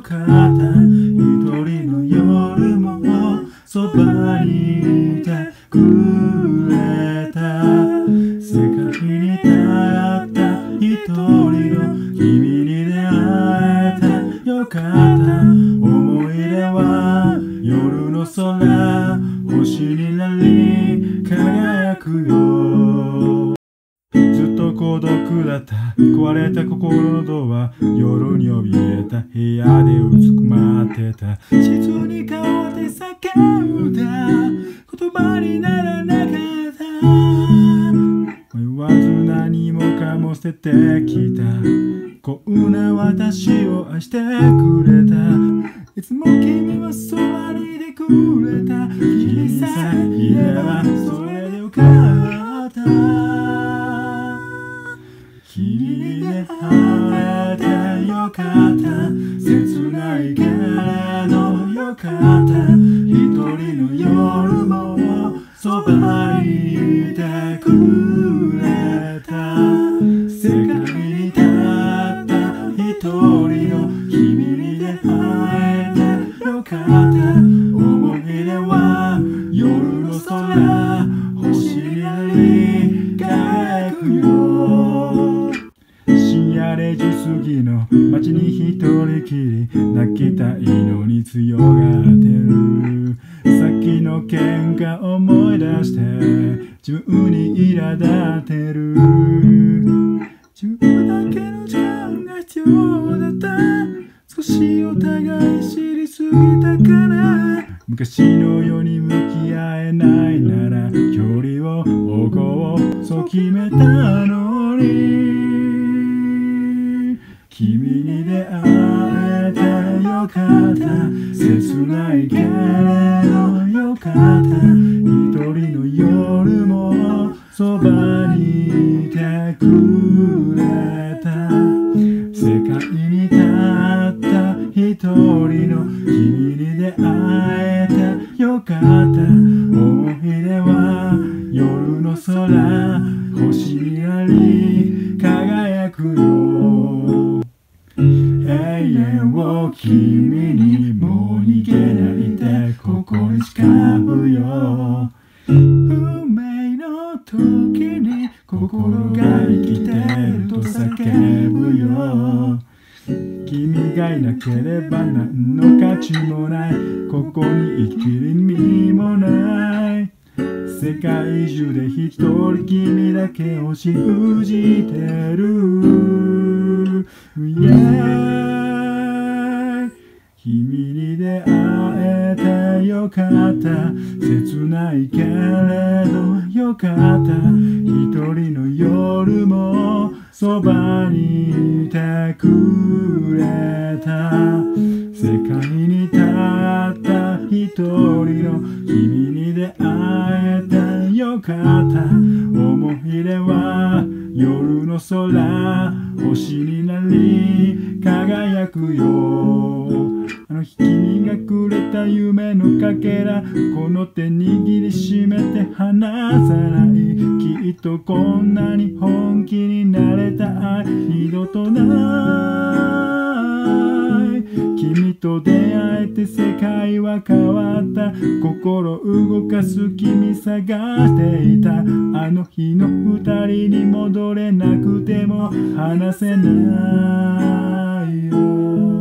かった一人の夜もそばにいてくれた世界に立った一人の君に出会えてよかった思い出は夜の空星になり輝くよずっと孤独だった壊れた心のドア夜に怯えた部屋でうずくまってた静に変わって叫んだ言葉にならなかった迷わず何もかも捨ててきたこんな私を愛してくれたいつも君はそばにいてくれた君さえいればそれでよかった君に出会えてよかった切ないけれどよかった一人の夜もそばにいてくれた世界に立った一人の君に出会えてよかった思い出は夜の空星になり輝くよ深夜0時過ぎの街に一人きり泣きたいのに強がってるさっきの喧嘩思い出して自分に苛立ってる自分だけの時間が必要だった少しお互い知りすぎたかな昔のように向き合えないなら距離を置こうそう決めたのに君に出会えてよかった切ないけれどよかった一人の夜もそばにいてくれた世界に立った一人の君に出会えてよかった思い出は夜の空星になり輝くよ永遠を君にもう逃げないでここに誓うよ運命の時に心が生きてると叫ぶよ君がいなければ何の価値もないここに生きる意味もない世界中で一人君だけを信じてる、yeah、君に出会えてよかった切ないけれどよかった一人の夜もそばにいてくれた世界に立った一人の君に出会えてよかった思い出は夜の空星になり輝くよあの日君がくれた夢のかけらこの手握りしめて離さないきっとこんなに本気になれた愛二度とない君と出会えて世界は変わった心動かす君探していたあの日の二人に戻れなくても話せないよ